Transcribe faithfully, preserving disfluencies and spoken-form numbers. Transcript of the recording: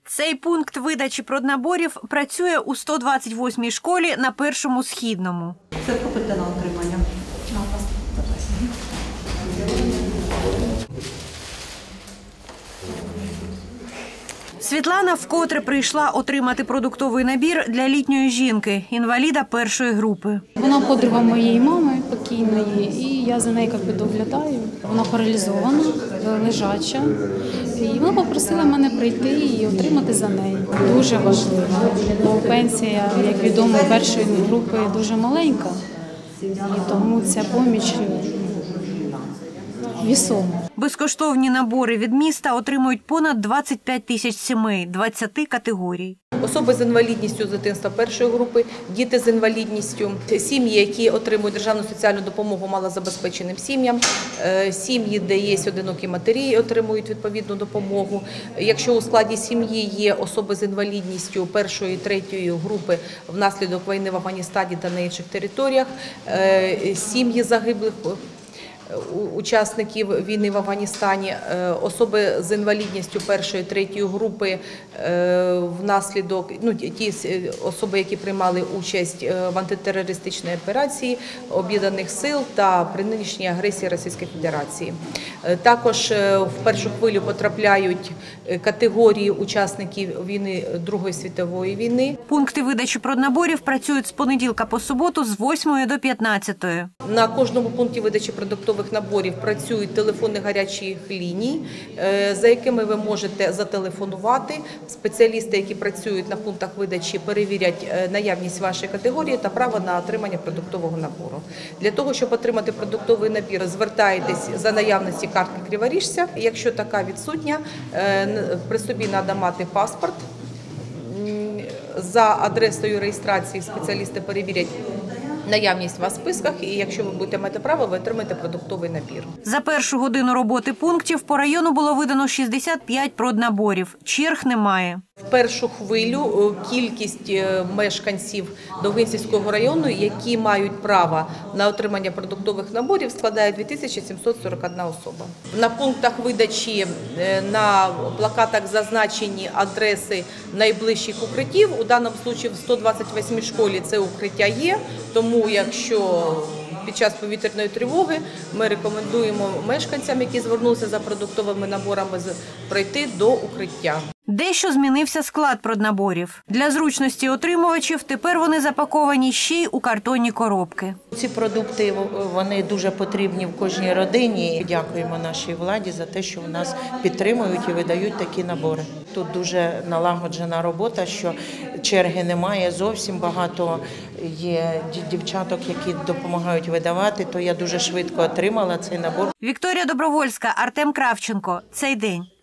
Цей пункт видачі проднаборів працює у сто двадцять восьмій школі на Першому Східному. Це попити на отримання. Світлана вкотре прийшла отримати продуктовий набір для літньої жінки, інваліда першої групи. Вона подруга моєї мами покійної, і я за нею якби доглядаю. Вона паралізована, лежача. І вона попросила мене прийти і отримати за неї. Дуже важливо, бо пенсія, як відомо, першої групи дуже маленька. І тому ця поміч вісома. Безкоштовні набори від міста отримують понад двадцять п'ять тисяч сімей двадцяти категорій. Особи з інвалідністю з дитинства першої групи, діти з інвалідністю, сім'ї, які отримують державну соціальну допомогу малозабезпеченим сім'ям, сім'ї, де є одинокі матері, отримують відповідну допомогу. Якщо у складі сім'ї є особи з інвалідністю першої, третьої групи внаслідок війни в Афганістані та на інших територіях, сім'ї загиблих учасників війни в Афганістані, особи з інвалідністю першої, третьої групи внаслідок, ну, ті особи, які приймали участь в антитерористичній операції Об'єднаних сил та при нинішній агресії Російської Федерації. Також в першу хвилю потрапляють категорії учасників війни Другої світової війни. Пункти видачі проднаборів працюють з понеділка по суботу з восьмої до п'ятнадцятої. На кожному пункті видачі продуктових наборів працюють телефони гарячих ліній, за якими ви можете зателефонувати. Спеціалісти, які працюють на пунктах видачі, перевірять наявність вашої категорії та право на отримання продуктового набору. Для того, щоб отримати продуктовий набір, звертаєтесь за наявності картки криворіжця. Якщо така відсутня, при собі треба мати паспорт. За адресою реєстрації спеціалісти перевірять наявність у вас в списках, і якщо ви будете мати право, ви отримаєте продуктовий набір. За першу годину роботи пунктів по району було видано шістдесят п'ять проднаборів. Черг немає. В першу хвилю кількість мешканців Довгинцівського району, які мають право на отримання продуктових наборів, складає дві тисячі сімсот сорок одна особа. На пунктах видачі на плакатах зазначені адреси найближчих укриттів. У даному випадку в сто двадцять восьмій школі це укриття є, тому якщо під час повітряної тривоги ми рекомендуємо мешканцям, які звернулися за продуктовими наборами, пройти до укриття. Дещо змінився склад проднаборів. Для зручності отримувачів тепер вони запаковані ще й у картонні коробки. Ці продукти, вони дуже потрібні в кожній родині. Дякуємо нашій владі за те, що нас підтримують і видають такі набори. Тут дуже налагоджена робота, що черги немає, зовсім багато є дівчаток, які допомагають видавати, то я дуже швидко отримала цей набор. Вікторія Добровольська, Артем Кравченко. Цей день.